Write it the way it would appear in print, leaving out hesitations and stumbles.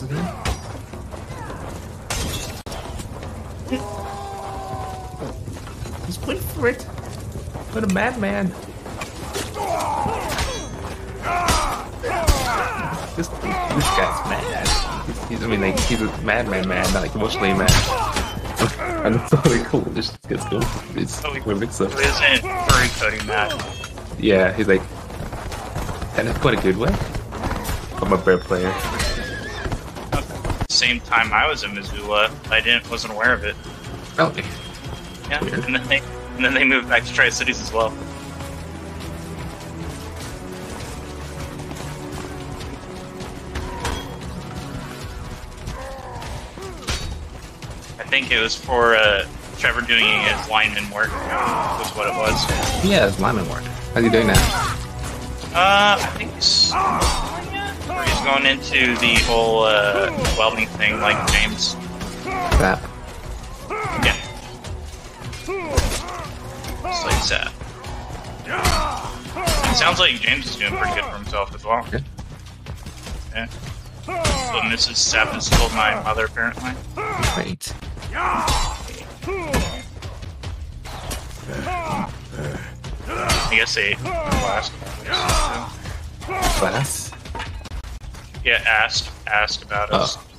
this again? He's waiting for it. What a madman. This guy's mad. I mean, like, he's a madman, not like emotionally mad. And it's totally cool. It just gets cool. We're mixed up. Isn't furry Cody mad? Yeah, he's like, and in quite a good way. I'm a bear player. Same time I was in Missoula, I wasn't aware of it. Oh, yeah. And then they moved back to Tri-Cities as well. I think it was for Trevor doing his lineman work. Was what it was. Yeah, it's lineman work. How's he doing now? I think he's going into the whole welding thing, like James. That. Yeah. It's like that. It sounds like James is doing pretty good for himself as well. Good. Yeah. So Mrs. Sapp has told my mother, apparently. Great. I guess they asked. Class? Yeah, ask about us. Oh.